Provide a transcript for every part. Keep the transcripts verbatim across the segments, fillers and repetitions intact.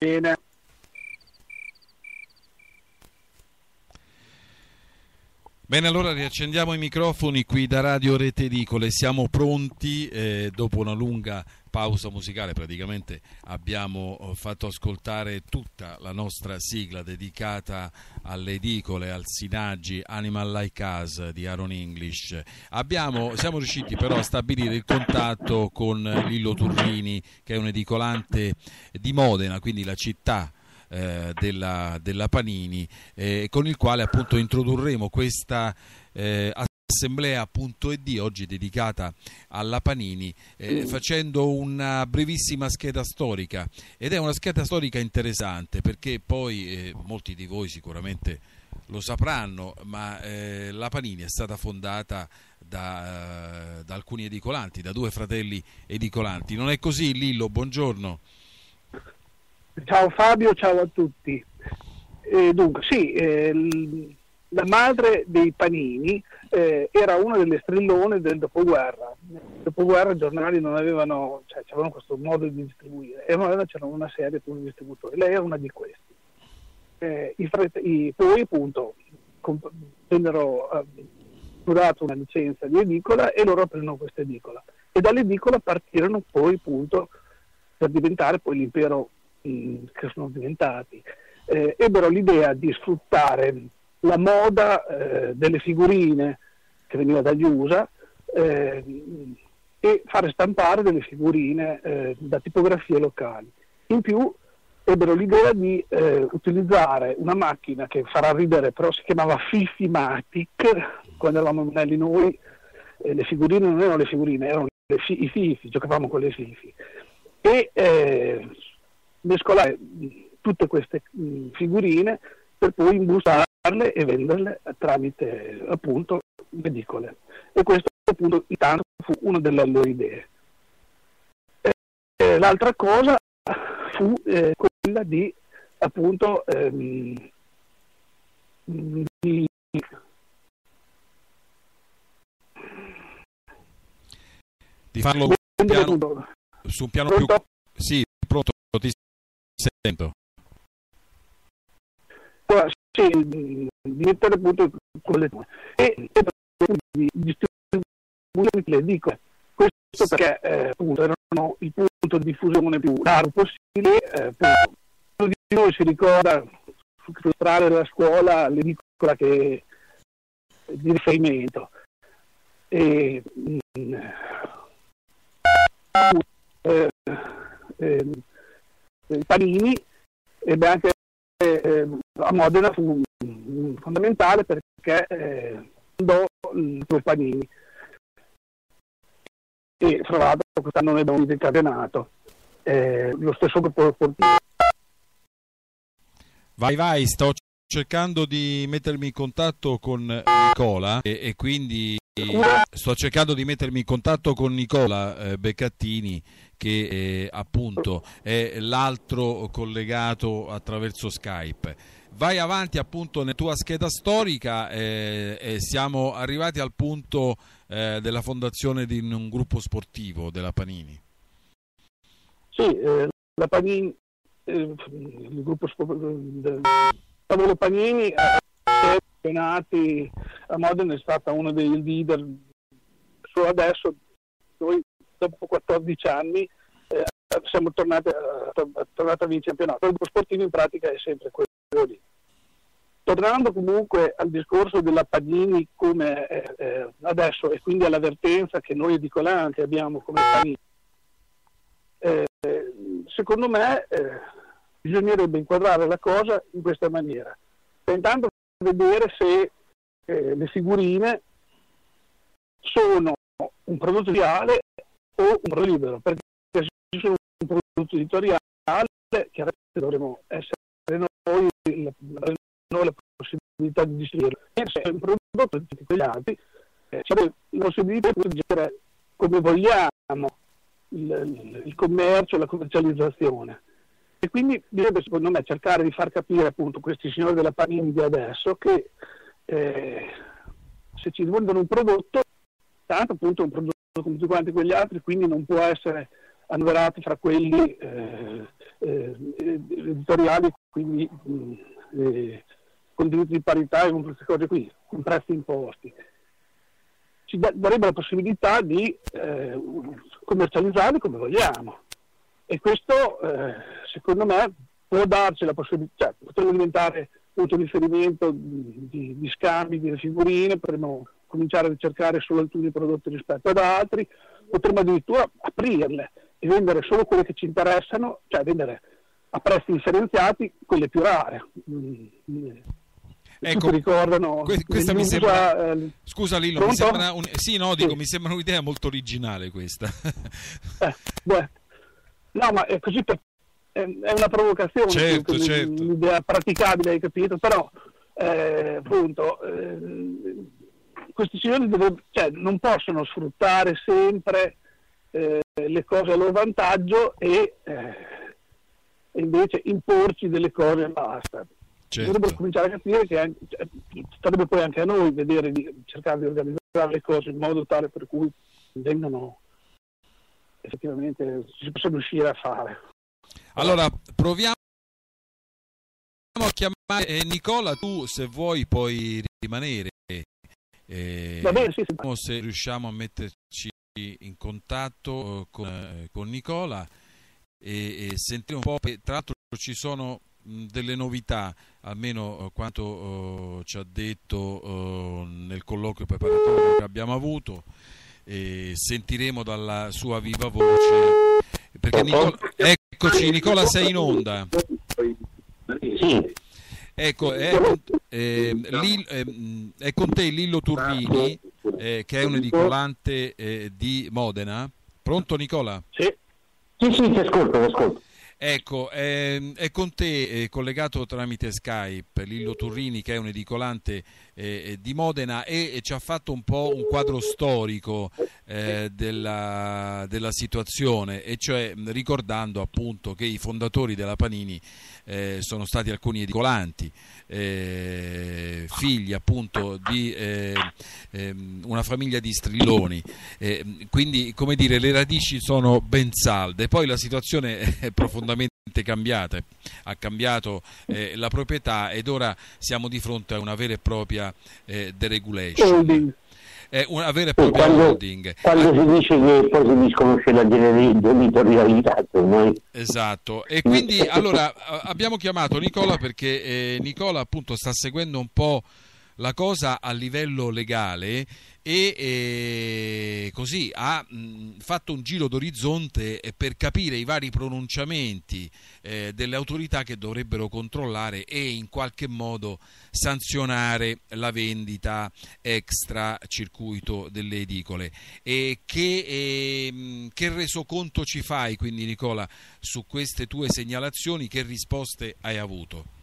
Bene. Bene, allora riaccendiamo i microfoni qui da Radio Rete Edicole, siamo pronti, eh, dopo una lunga pausa musicale praticamente abbiamo fatto ascoltare tutta la nostra sigla dedicata alle edicole, al Sinaggi, Animal Like Us di Aaron English. Abbiamo, siamo riusciti però a stabilire il contatto con Lillo Turrini, che è un edicolante di Modena, quindi la città Eh, della, della Panini, eh, con il quale appunto introdurremo questa eh, assemblea punto e d oggi dedicata alla Panini, eh, facendo una brevissima scheda storica, ed è una scheda storica interessante perché poi eh, molti di voi sicuramente lo sapranno, ma eh, la Panini è stata fondata da, eh, da alcuni edicolanti, da due fratelli edicolanti. Non è così, Lillo? Buongiorno. Ciao Fabio, ciao a tutti. Eh, dunque, sì, eh, la madre dei Panini eh, era una delle strillone del dopoguerra. Nel dopoguerra i giornali non avevano, cioè avevano questo modo di distribuire, e allora c'era una serie di distributori. Lei era una di questi. Eh, i frate- i, poi appunto comp- vennero eh, giurato una licenza di edicola e loro aprirono questa edicola. E dall'edicola partirono poi appunto per diventare poi l'impero che sono diventati, eh, ebbero l'idea di sfruttare la moda eh, delle figurine che veniva dagli U S A eh, e fare stampare delle figurine eh, da tipografie locali. In più ebbero l'idea di eh, utilizzare una macchina che farà ridere, però si chiamava Fifi-Matic. Quando eravamo belli noi eh, le figurine non erano le figurine, erano le fi- i fifi, giocavamo con le fifi, e eh, mescolare tutte queste figurine per poi imbustarle e venderle tramite appunto le edicole, e questo appunto intanto fu una delle loro idee. E l'altra cosa fu eh, quella di appunto ehm, di di farlo piano, su un piano più sì, pronto, ti sento. Allora, sì, di mettere appunto con le e, e di distribuire le edicole. Questo perché eh, appunto erano il punto di diffusione più largo possibile. Eh, uno di noi si ricorda sulla strada della scuola l'edicola che di riferimento. E, mh, eh, eh, Panini, e anche eh, a Modena fu mh, fondamentale perché eh, andò il Panini, e fra l'altro quest'anno ne abbiamo il campionato, eh, lo stesso gruppo sportivo. Vai vai, sto cercando di mettermi in contatto con Nicola e, e quindi sto cercando di mettermi in contatto con Nicola eh, Beccattini, che eh, appunto è l'altro collegato attraverso Skype. Vai avanti appunto nella tua scheda storica, eh, e siamo arrivati al punto eh, della fondazione di un gruppo sportivo della Panini. Sì, eh, la Panini, eh, il gruppo del Tavolo Panini eh, campionati a Modena, è stata uno dei leader. Solo adesso noi dopo quattordici anni eh, siamo tornati a, a, tornati a vincere il campionato. Il gruppo sportivo in pratica è sempre quello lì. Tornando comunque al discorso della Panini come eh, eh, adesso, e quindi all'avvertenza che noi edicolanti abbiamo come Panini, eh, secondo me eh, bisognerebbe inquadrare la cosa in questa maniera. Intanto vedere se eh, le figurine sono un prodotto editoriale o un prodotto libero, perché se sono un prodotto editoriale chiaramente dovremo essere noi la, noi la possibilità di distribuirlo, e se è un prodotto di tutti quegli altri eh, c'è la possibilità di gestire come vogliamo il, il, il commercio, la commercializzazione. E quindi bisogna, secondo me, cercare di far capire appunto questi signori della Panini di adesso che eh, se ci vendono un prodotto, tanto appunto è un prodotto come tutti quanti quegli altri, quindi non può essere annoverati fra quelli eh, eh, editoriali, quindi eh, con diritti di parità e con queste cose qui, con prezzi imposti. Ci darebbe la possibilità di eh, commercializzarli come vogliamo, e questo eh, secondo me può darci la possibilità, cioè, potrebbe diventare un riferimento di, di, di scambi di figurine, potremmo cominciare a ricercare solo alcuni prodotti rispetto ad altri, potremmo addirittura aprirle e vendere solo quelle che ci interessano, cioè vendere a prezzi differenziati quelle più rare. Ecco, ricordano que- questa mi sembra, eh, scusa Lillo, mi sembra un, sì, no, dico, sì. mi sembra un'idea molto originale questa. eh, beh, no, ma è così, per, è, è una provocazione, certo, certo. Un'idea praticabile, hai capito? Però, eh, appunto, eh, questi signori dovrebbe, cioè, non possono sfruttare sempre eh, le cose a loro vantaggio e, eh, e invece imporci delle cose e basta. Certo. Dovrebbero cominciare a capire che anche, cioè, sarebbe poi anche a noi vedere di cercare di organizzare le cose in modo tale per cui vengano effettivamente si possa riuscire a fare. Allora proviamo a chiamare eh, Nicola, tu se vuoi puoi rimanere. Eh, Va bene, sì, sì. Se riusciamo a metterci in contatto con, eh, con Nicola e, e sentire un po'. Tra l'altro ci sono mh, delle novità, almeno quanto uh, ci ha detto uh, nel colloquio preparatorio che abbiamo avuto, e sentiremo dalla sua viva voce, perché Nicola, eccoci Nicola, sei in onda. Sì. Ecco, è, eh, Lil, eh, è con te Lillo Turrini, eh, che è un edicolante eh, di Modena. Pronto Nicola? Sì, sì, sì, ti ascolto, ti ascolto. Ecco, eh, è con te eh, collegato tramite Skype Lillo Turrini, che è un edicolante eh, di Modena, e, e ci ha fatto un po' un quadro storico eh, della, della situazione, e cioè ricordando appunto che i fondatori della Panini eh, sono stati alcuni edicolanti, eh, figli appunto di eh, eh, una famiglia di strilloni, eh, quindi come dire le radici sono ben salde. Poi la situazione è profondamente cambiata, ha cambiato eh, la proprietà, ed ora siamo di fronte a una vera e propria eh, deregulation. Holding. È una vera e propria quando, holding. Quando ah, si dice che poi si disconosce la genitorialità, noi... Esatto, e quindi allora abbiamo chiamato Nicola perché eh, Nicola appunto sta seguendo un po' la cosa a livello legale e eh, così ha mh, fatto un giro d'orizzonte per capire i vari pronunciamenti eh, delle autorità che dovrebbero controllare e in qualche modo sanzionare la vendita extra circuito delle edicole. E che, eh, che resoconto ci fai quindi Nicola su queste tue segnalazioni? Che risposte hai avuto?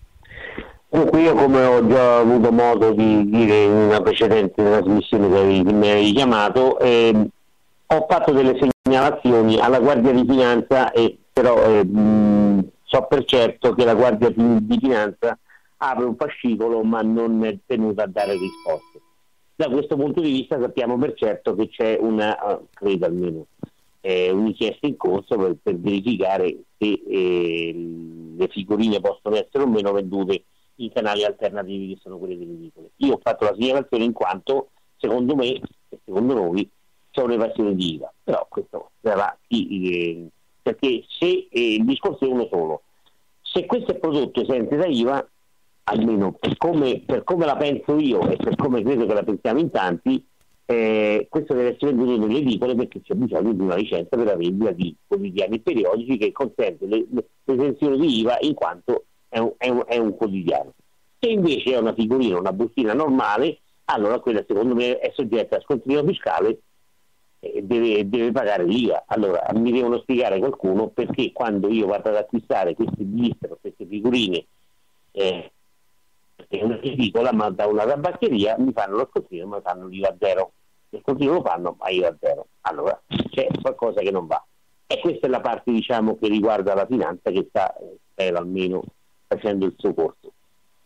Comunque io, come ho già avuto modo di dire in una precedente trasmissione che mi avevi chiamato, eh, ho fatto delle segnalazioni alla Guardia di Finanza, e però eh, mh, so per certo che la Guardia di Finanza apre un fascicolo ma non è tenuta a dare risposte. Da questo punto di vista sappiamo per certo che c'è una, credo almeno, eh, un'inchiesta in corso per, per verificare se eh, le figurine possono essere o meno vendute in canali alternativi che sono quelli delle edicole. Io ho fatto la segnalazione in quanto secondo me e secondo noi c'è un'evasione di I V A, però questo sarà eh, perché se eh, il discorso è uno solo: se questo è prodotto esente da I V A, almeno per come, per come la penso io e per come credo che la pensiamo in tanti, eh, questo deve essere venduto nelle edicole, perché c'è bisogno di una licenza per la vendita di quotidiani e periodici che consente le, le, l'esenzione di I V A in quanto È un, è, un, è un quotidiano. Se invece è una figurina, una bustina normale, allora quella secondo me è soggetta a scontrino fiscale e deve, deve pagare l'I V A. Allora mi devono spiegare qualcuno perché quando io vado ad acquistare queste blister, queste figurine eh, in una edicola, ma da una tabaccheria, mi fanno lo scontrino ma fanno l'I V A zero. Lo scontrino lo fanno ma I V A zero. Allora c'è qualcosa che non va. E questa è la parte, diciamo, che riguarda la finanza, che sta, spero almeno, facendo il suo corso.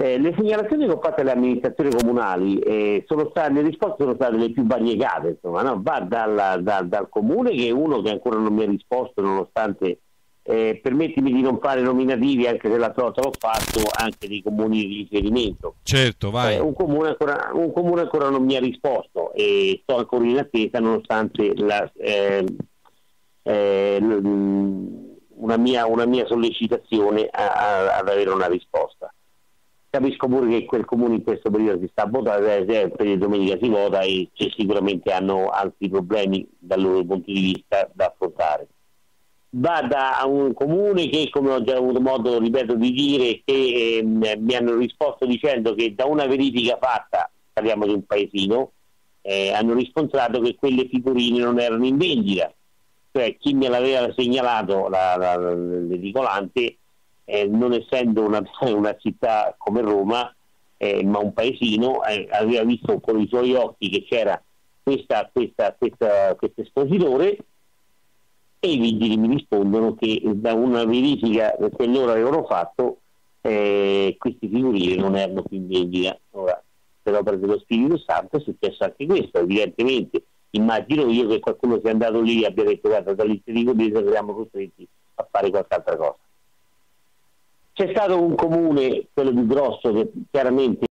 Eh, le segnalazioni che ho fatto alle amministrazioni comunali eh, sono state, le risposte sono state le più variegate, insomma, no? Va dalla, da, dal comune, che è uno che ancora non mi ha risposto, nonostante eh, permettimi di non fare nominativi, anche se l'altra volta l'ho fatto, anche dei comuni di riferimento. Certo, vai. Eh, un, comune ancora, un comune ancora non mi ha risposto e sto ancora in attesa, nonostante la, eh, eh, una, mia, una mia sollecitazione a, a, ad avere una risposta. Capisco pure che quel comune in questo periodo si sta votando, sempre di domenica si vota e sicuramente hanno altri problemi dal loro punto di vista da affrontare. Va da un comune che, come ho già avuto modo, ripeto, di dire, che eh, mi hanno risposto dicendo che da una verifica fatta, parliamo di un paesino, eh, hanno riscontrato che quelle figurine non erano in vendita, cioè chi me l'aveva segnalato, la, la, l'edicolante, Eh, non essendo una, una città come Roma, eh, ma un paesino, eh, aveva visto con i suoi occhi che c'era questa, questa, questa, questo espositore, e i vigili mi rispondono che da una verifica che loro avevano fatto eh, questi figurini non erano più in vendita. Ora, per opera dello Spirito Santo è successo anche questo, evidentemente. Immagino io che qualcuno sia andato lì e abbia detto: guarda, dall'Istituto di siamo costretti a fare qualche altra cosa. C'è stato un comune, quello più grosso, che chiaramente